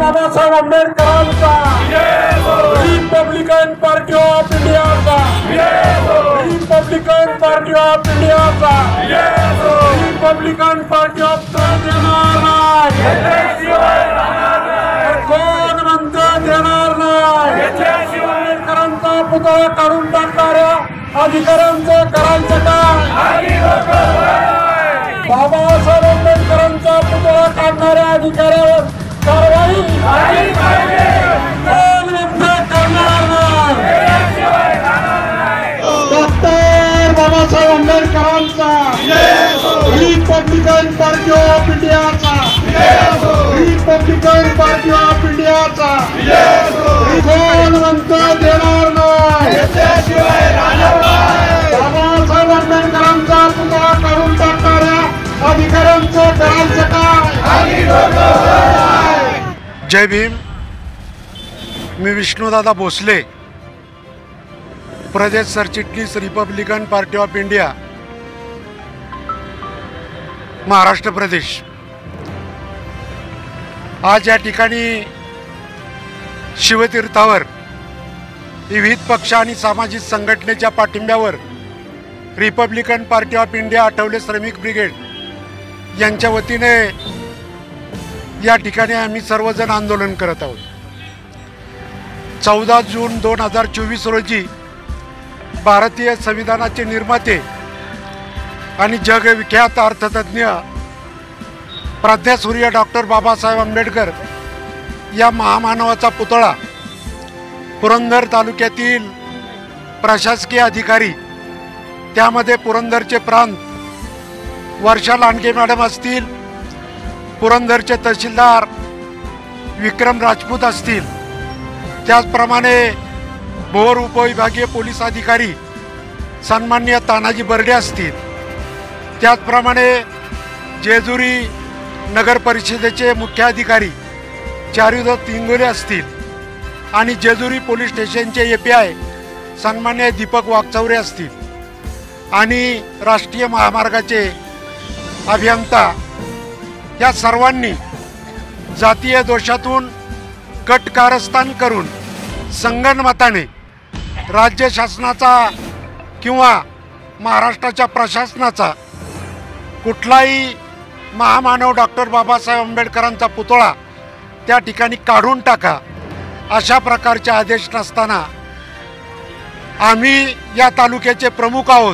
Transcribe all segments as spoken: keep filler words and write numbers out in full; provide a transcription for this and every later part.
बाबासाहेब आंबेडकरांचा, republican party of इंडियाचा, republican party of इंडियाचा, रिपब्लिकन पार्टी ऑफ देणार नाही, कोण म्हणतं देणार नाही। आंबेडकरांचा पुतळा काढून टाकणाऱ्या अधिकाऱ्यांचं करायचं काय? बाबासाहेब आंबेडकरांचा पुतळा काढणाऱ्या अधिकाऱ्यावर कारवाई कोण म्हणतं करणार नाही। डॉक्टर बाबासाहेब आंबेडकरांचा, रिपब्लिकन पार्टी ऑफ इंडियाचा, रिपब्लिकन पार्टी ऑफ इंडियाचा कोण म्हणतं देणार नाही। बाबासाहेब आंबेडकरांचा पुतळा काढून टाकणाऱ्या अधिकाऱ्यांचं करायचं काय? जय भीम। मी विष्णुदादा भोसले, प्रदेश सरचिटणीस republican party of India Maharashtra प्रदेश। आज या ठिकाणी शिवतीर्थावर विविध पक्ष आणि सामाजिक संघटनेच्या पाठिंब्यावर republican party of India Athawale श्रमिक ब्रिगेड यांच्या वतीने या ठिकाणी आम्ही सर्वजण आंदोलन करत आहोत। चौदा जून दोन हजार चोवीस रोजी भारतीय संविधानाचे निर्माते आणि जगविख्यात अर्थतज्ञ प्राज्ञासूर्य डॉक्टर बाबासाहेब आंबेडकर या महामानवाचा पुतळा पुरंदर तालुक्यातील प्रशासकीय अधिकारी, त्यामध्ये पुरंदरचे प्रांत वर्षा लांडगे मॅडम असतील, पुरंदरचे तहसीलदार विक्रम राजपूत असतील, त्याचप्रमाणे भोर उपविभागीय पोलीस अधिकारी सन्माननीय तानाजी बर्डे असतील, त्याचप्रमाणे जेजुरी नगर परिषदेचे मुख्य अधिकारी चारुदत्त इंगोले असतील आणि जेजुरी पोलीस स्टेशनचे ए पी आय सन्माननीय दीपक वागचौरे असतील आणि राष्ट्रीय महामार्गाचे अभियंता, या सर्वांनी जातीय दोषातून कट कारस्थान करून संगनमताने राज्य शासनाचा किंवा महाराष्ट्राच्या प्रशासनाचा कुठलाही महामानव डॉक्टर बाबासाहेब आंबेडकरांचा पुतळा त्या ठिकाणी काढून टाका अशा प्रकारचे आदेश नसताना आम्ही या तालुक्याचे प्रमुख आहोत,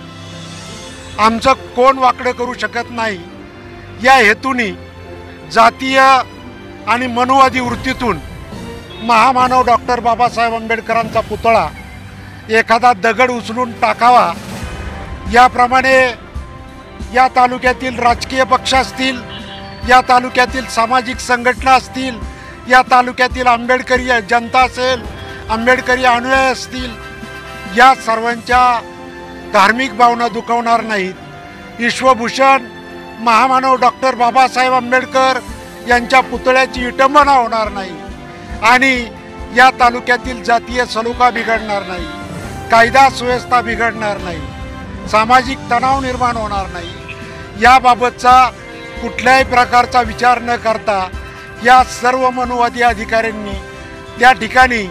आमचं कोण वाकडं करू शकत नाही या हेतूने जातीय आणि मनुवादी वृत्तीतून महामानव डॉक्टर बाबासाहेब आंबेडकरांचा पुतळा एखादा दगड उचलून टाकावा, याप्रमाणे या तालुक्यातील राजकीय पक्ष असतील, या तालुक्यातील सामाजिक संघटना असतील, या तालुक्यातील आंबेडकरी जनता असेल, आंबेडकरी अनुयायी असतील, या सर्वांच्या धार्मिक भावना दुखावणार नाहीत, विश्वभूषण महामानव डॉक्टर बाबासाहेब आंबेडकर यांच्या पुतळ्याची विटंबना होणार नाही आणि या तालुक्यातील जातीय सलोखा बिघडणार नाही, कायदा सुव्यवस्था बिघडणार नाही, सामाजिक तणाव निर्माण होणार नाही, याबाबतचा कुठल्याही प्रकारचा विचार न करता या सर्व मनुवादी अधिकाऱ्यांनी त्या ठिकाणी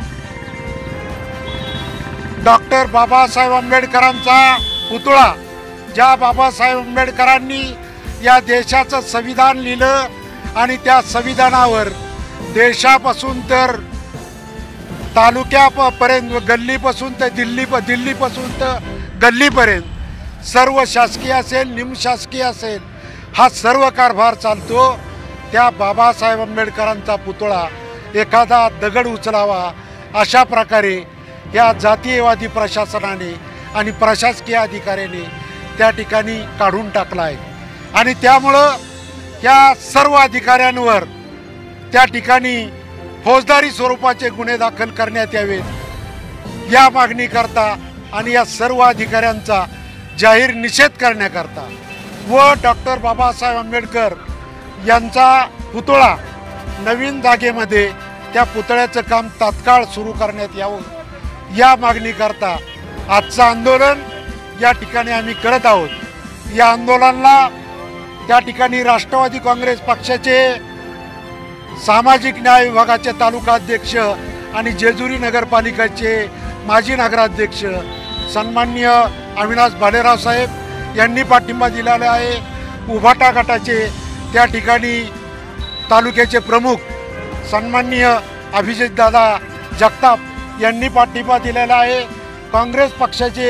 डॉक्टर बाबासाहेब आंबेडकरांचा पुतळा, ज्या बाबासाहेब आंबेडकरांनी या देशाचं संविधान लिहिलं आणि त्या संविधानावर देशापासून तर तालुक्यापर्यंत, गल्लीपासून तर दिल्ली दिल्लीपासून तर गल्लीपर्यंत सर्व शासकीय असेल निमशासकीय असेल हा सर्व कारभार चालतो, त्या बाबासाहेब आंबेडकरांचा पुतळा एखादा दगड उचलावा अशा प्रकारे या जातीयवादी प्रशासनाने आणि प्रशासकीय अधिकाऱ्याने त्या ठिकाणी काढून टाकला आहे आणि त्यामुळं या सर्व अधिकाऱ्यांवर त्या ठिकाणी फौजदारी स्वरूपाचे गुन्हे दाखल करण्यात यावेत या मागणीकरता आणि या सर्व अधिकाऱ्यांचा जाहीर निषेध करण्याकरता व डॉक्टर बाबासाहेब आंबेडकर यांचा पुतळा नवीन जागेमध्ये त्या पुतळ्याचं काम तात्काळ सुरू करण्यात यावं या मागणीकरता आजचं आंदोलन या ठिकाणी आम्ही करत आहोत। या आंदोलनाला त्या ठिकाणी राष्ट्रवादी काँग्रेस पक्षाचे सामाजिक न्याय विभागाचे तालुका अध्यक्ष आणि जेजुरी नगरपालिकेचे माजी नगराध्यक्ष सन्माननीय अविनाश भालेराव साहेब यांनी पाठिंबा दिलेला आहे। उभाटा गटाचे त्या ठिकाणी तालुक्याचे प्रमुख सन्माननीय अभिजितदादा जगताप यांनी पाठिंबा दिलेला आहे। काँग्रेस पक्षाचे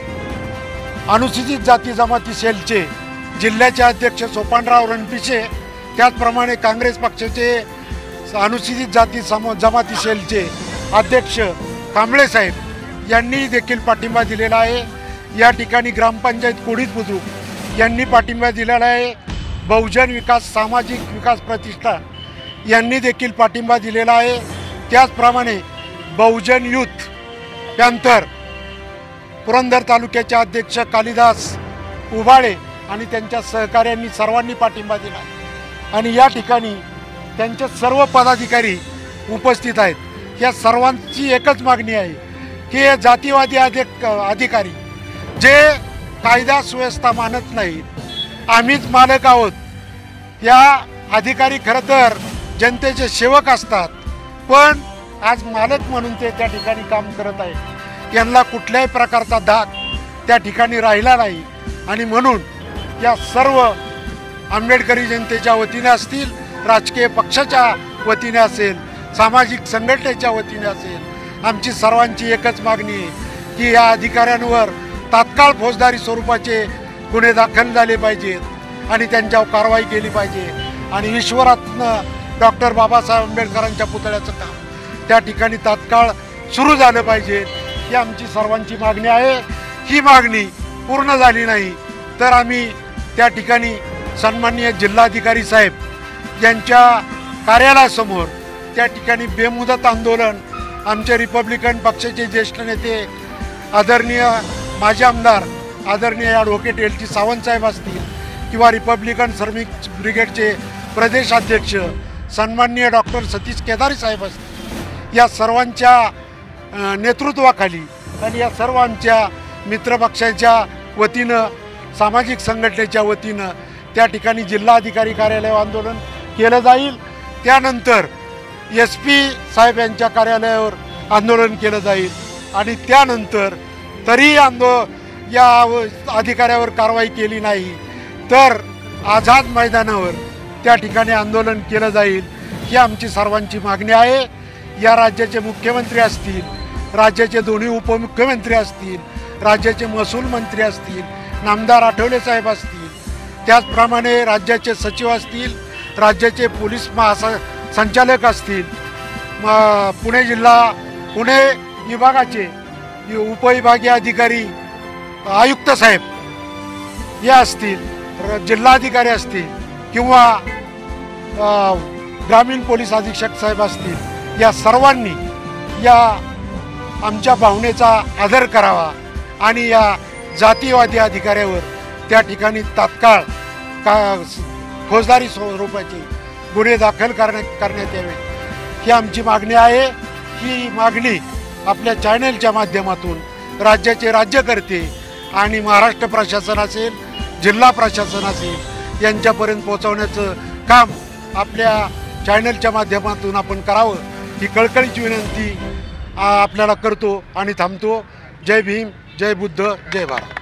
अनुसूचित जाती जमाती सेलचे जिल्ह्याचे अध्यक्ष सोपानराव रणपिसे, त्याचप्रमाणे काँग्रेस पक्षाचे अनुसूचित जाती सम जमाती सेलचे अध्यक्ष कांबळे साहेब यांनी देखील पाठिंबा दिलेला आहे। या ठिकाणी ग्रामपंचायत कोडीत बुद्रुक यांनी पाठिंबा दिलेला आहे। बहुजन विकास सामाजिक विकास प्रतिष्ठान यांनी देखील पाठिंबा दिलेला आहे। त्याचप्रमाणे बहुजन युथ पॅन्थर पुरंदर तालुक्याचे अध्यक्ष कालिदास उबाळे आणि त्यांच्या सहकाऱ्यांनी सर्वांनी पाठिंबा दिला आणि या ठिकाणी त्यांचे सर्व पदाधिकारी उपस्थित आहेत। या सर्वांची एकच मागणी आहे की हे जातीवादी अधिक अधिकारी जे कायदा सुव्यवस्था मानत नाहीत, आम्हीच मालक आहोत। या अधिकारी खरं तर जनतेचे सेवक असतात, पण आज मालक म्हणून ते त्या ठिकाणी काम करत आहेत। यांना कुठल्याही प्रकारचा धाक त्या ठिकाणी राहिला नाही आणि म्हणून या सर्व आंबेडकरी जनतेच्या वतीने असतील, राजकीय पक्षाच्या वतीने असेल, सामाजिक संघटनेच्या वतीने असेल, आमची सर्वांची एकच मागणी आहे की या अधिकाऱ्यांवर तात्काळ फौजदारी स्वरूपाचे गुन्हे दाखल झाले पाहिजेत आणि त्यांच्यावर कारवाई केली पाहिजे आणि विश्वरत्न डॉक्टर बाबासाहेब आंबेडकरांच्या पुतळ्याचं काम त्या ठिकाणी तात्काळ सुरू झालं पाहिजे। ही आमची सर्वांची मागणी आहे। ही मागणी पूर्ण झाली नाही तर आम्ही त्या ठिकाणी सन्माननीय जिल्हाधिकारी साहेब यांच्या कार्यालयासमोर त्या ठिकाणी बेमुदत आंदोलन आमचे रिपब्लिकन पक्षाचे ज्येष्ठ नेते आदरणीय माजी आमदार आदरणीय ॲडव्होकेट एल टी सावंत साहेब असतील किंवा रिपब्लिकन श्रमिक ब्रिगेडचे प्रदेशाध्यक्ष सन्माननीय डॉक्टर सतीश केदारी साहेब असतील, या सर्वांच्या नेतृत्वाखाली आणि या सर्व आमच्या मित्रपक्षाच्या वतीनं सामाजिक संघटनेच्या वतीनं त्या ठिकाणी जिल्हाधिकारी कार्यालयावर आंदोलन केलं जाईल। त्यानंतर एस पी साहेब यांच्या कार्यालयावर आंदोलन केलं जाईल आणि त्यानंतर तरी आंदो या अधिकाऱ्यावर कारवाई केली नाही तर आझाद मैदानावर त्या ठिकाणी आंदोलन केलं जाईल। ही आमची सर्वांची मागणी आहे। या राज्याचे मुख्यमंत्री असतील, राज्याचे दोन्ही उपमुख्यमंत्री असतील, राज्याचे महसूल मंत्री असतील, नामदार आठवले साहेब असतील, त्याचप्रमाणे राज्याचे सचिव असतील, राज्याचे पोलीस महासा संचालक असतील, पुणे जिल्हा पुणे विभागाचे उपविभागीय अधिकारी आयुक्त साहेब हे असतील, जिल्हाधिकारी असतील किंवा ग्रामीण पोलीस अधीक्षक साहेब असतील, या सर्वांनी या आमच्या भावनेचा आदर करावा आणि या जातीवादी अधिकाऱ्यावर त्या ठिकाणी तात्काळ का फौजदारी स्वरूपाचे गुन्हे दाखल करण्यात करण्यात यावे ही आमची मागणी आहे। ही मागणी आपल्या चॅनलच्या माध्यमातून राज्याचे राज्यकर्ते आणि महाराष्ट्र प्रशासन असेल, जिल्हा प्रशासन असेल यांच्यापर्यंत पोहोचवण्याचं काम आपल्या चॅनलच्या माध्यमातून आपण करावं ही कळकळीची विनंती आपल्याला करतो आणि थांबतो। जय भीम, जय बुद्ध, जय भारत।